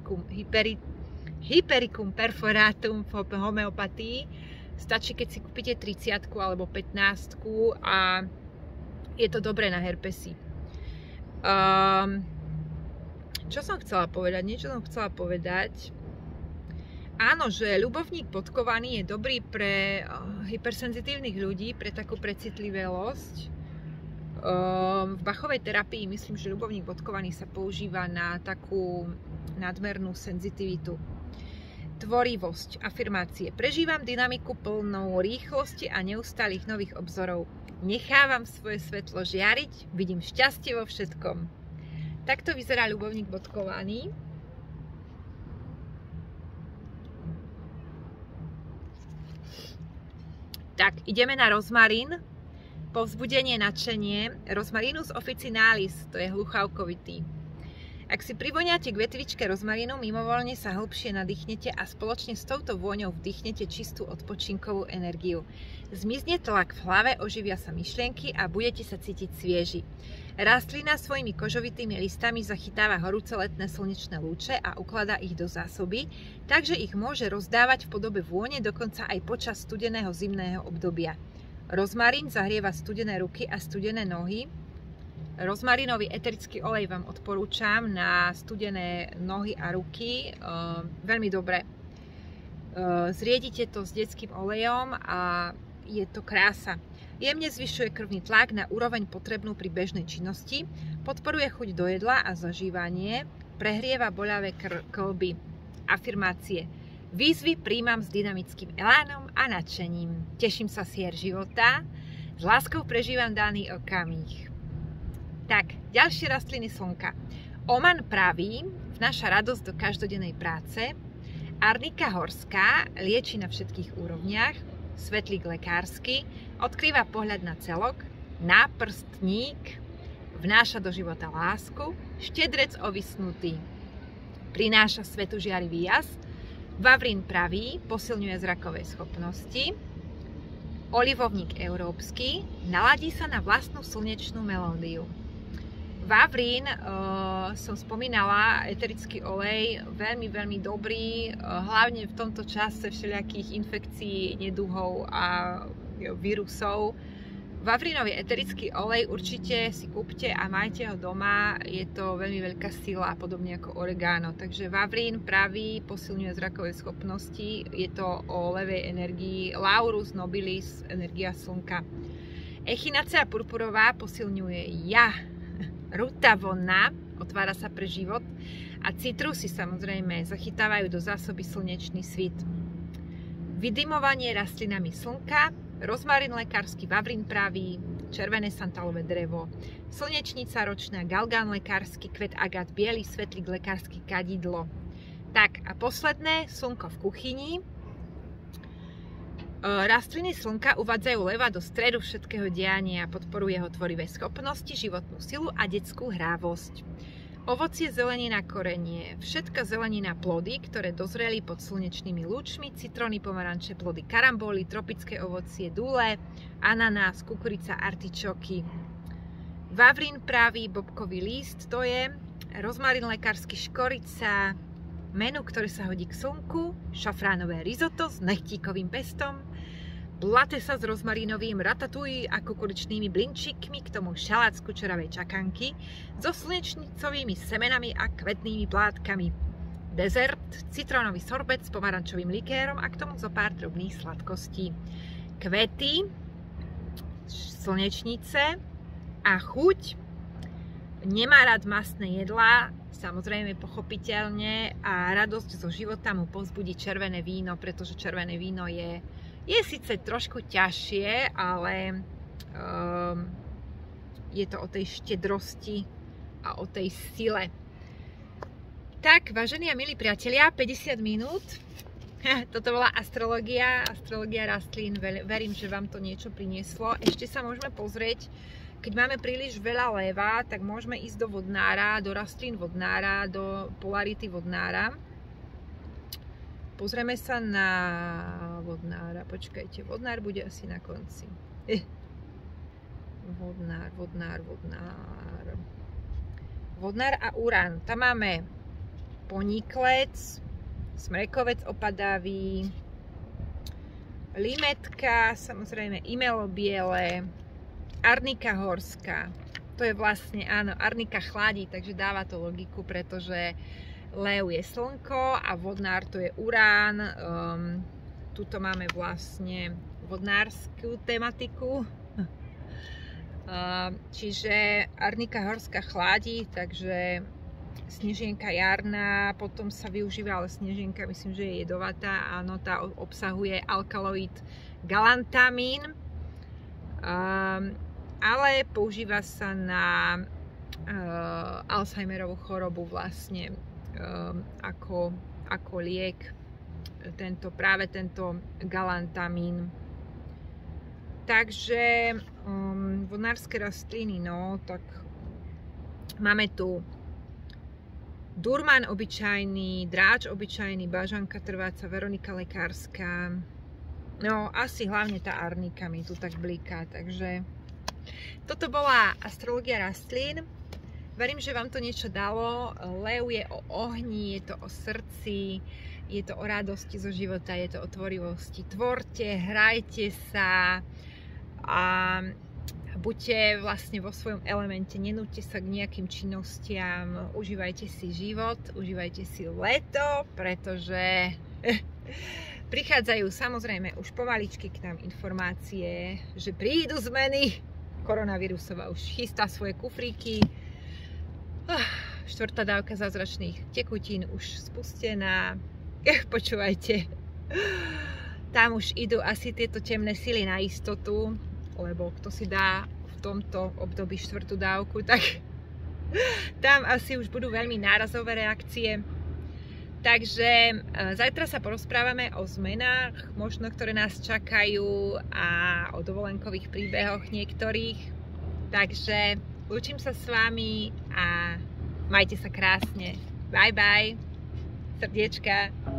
Speaker 1: Hypericum perforatum v homeopatii. Stačí, keď si kúpite 30 alebo 15 a je to dobré na herpesy. Čo som chcela povedať? Niečo som chcela povedať. Áno, že ľubovník bodkovaný je dobrý pre hypersenzitívnych ľudí, pre takú precitlivosť. V Bachovej terapii myslím, že ľubovník bodkovaný sa používa na takú nadmernú senzitivitu. Tvorivosť, afirmácie. Prežívam dynamiku plnou rýchlosti a neustálých nových obzorov. Nechávam svoje svetlo žiariť, vidím šťastie vo všetkom. Takto vyzerá ľubovník bodkovaný. Tak, ideme na rozmarín. Povzbudenie, nadšenie. Rozmarinus officinalis, to je hluchávkovitý. Ak si privoňate k vetvičke rozmarínu, mimovoľne sa hlbšie nadýchnete a spoločne s touto vôňou vdychnete čistú odpočinkovú energiu. Zmizne tlak v hlave, oživia sa myšlienky a budete sa cítiť svieži. Rastlina svojimi kožovitými listami zachytáva horúce letné slnečné lúče a ukladá ich do zásoby, takže ich môže rozdávať v podobe vône dokonca aj počas studeného zimného obdobia. Rozmarín zahrieva studené ruky a studené nohy. Rozmarínový eterický olej vám odporúčam na studené nohy a ruky. Veľmi dobre. Zriedite to s detským olejom a je to krása. Jemne zvyšuje krvný tlak na úroveň potrebnú pri bežnej činnosti, podporuje chuť do jedla a zažívanie, prehrieva boľavé kĺby. Afirmácie. Výzvy príjmam s dynamickým elánom a nadšením. Teším sa z hier života, s láskou prežívam daný okamih. Tak, ďalšie rastliny slnka. Oman pravý vnáša radosť do každodennej práce. Arnika horská lieči na všetkých úrovniach. Svetlík lekársky odkrýva pohľad na celok. Náprstník vnáša do života lásku. Štedrec ovisnutý prináša svetu žiarivý jas. Vavrín pravý posilňuje zrakové schopnosti. Olivovník európsky naladí sa na vlastnú slnečnú melódiu. Vavrín, som spomínala, eterický olej, veľmi, veľmi dobrý, hlavne v tomto čase všelijakých infekcií, neduhov a vírusov. Vavrínový eterický olej určite si kúpte a majte ho doma, je to veľmi veľká sila, podobne ako oregano. Takže Vavrín pravý posilňuje zrakové schopnosti, je to o levej energii, Laurus nobilis, energia slnka. Echinacea purpurová posilňuje Ruta vonna, otvára sa pre život a citrusy samozrejme zachytávajú do zásoby slnečný svit. Vydymovanie rastlinami slnka, rozmarín lekársky, vavrín pravý, červené santálové drevo, slnečnica ročná, galgán lekársky, kvet agát biely, svetlík lekársky, kadidlo. Tak a posledné, slnko v kuchyni. Rastliny slnka uvádzajú leva do stredu všetkého diania a podporujú jeho tvorivé schopnosti, životnú silu a detskú hrávosť. Ovocie, zelenina, korenie, všetka zelenina, plody, ktoré dozreli pod slnečnými lúčmi, citróny, pomaranče, plody, karamboly, tropické ovocie, dúle, ananás, kukurica, artičoky. Vavrín pravý, bobkový líst, to je rozmarín lekársky, škorica, menu, ktoré sa hodí k slnku, šafránové risotto s nechtíkovým pestom, platesa s rozmarínovým ratatouille a kukuričnými blinčikmi, k tomu šalát z kučeravej čakanky so slnečnicovými semenami a kvetnými plátkami. Dezert, citrónový sorbet s pomarančovým likérom a k tomu zo pár drobných sladkostí. Kvety, slnečnice a chuť nemá rád mastné jedlá, samozrejme pochopiteľne, a radosť zo života mu povzbudí červené víno, pretože červené víno je síce trošku ťažšie, ale je to o tej štedrosti a o tej sile. Tak, vážení a milí priatelia, 50 minút. Toto bola astrológia rastlín. Verím, že vám to niečo prinieslo. Ešte sa môžeme pozrieť, keď máme príliš veľa leva, tak môžeme ísť do vodnára, do rastlín vodnára, do polarity vodnára. Pozrieme sa na vodnára. Počkajte, vodnár bude asi na konci. Vodnár a urán. Tam máme poniklec, smrekovec opadavý, limetka, samozrejme imelo biele, arnika horská. To je vlastne, áno, arnika chladí, takže dáva to logiku, pretože lev je slnko a vodnár to je urán. Tuto máme vlastne vodnárskú tematiku. Čiže arnika horská chladí, takže snežienka jarná, potom sa využíva, ale snežienka myslím, že je jedovatá. Áno, tá obsahuje alkaloid galantamín, ale používa sa na Alzheimerovú chorobu vlastne ako liek, práve tento galantamín. Takže vodnárske rastliny, no tak máme tu durman obyčajný, dráč obyčajný, bažanka trváca, Veronika lekárska. No asi hlavne tá arnika mi tu tak bliká, takže toto bola astrológia rastlín. Verím, že vám to niečo dalo. Lev je o ohni, je to o srdci, je to o radosti zo života, je to o tvorivosti. Tvorte, hrajte sa a buďte vlastne vo svojom elemente, nenúďte sa k nejakým činnostiam, užívajte si život, užívajte si leto, pretože prichádzajú samozrejme už pomaličky k nám informácie, že prídu zmeny. Koronavírusová už chystá svoje kufríky. 4. dávka zázračných tekutín už spustená. Počúvajte, tam už idú asi tieto temné sily na istotu, lebo kto si dá v tomto období 4. dávku, tak tam asi už budú veľmi nárazové reakcie. Takže zajtra sa porozprávame o zmenách, možno ktoré nás čakajú, a o dovolenkových príbehoch niektorých. Takže lúčim sa s vami a majte sa krásne. Bye bye. Srdiečka.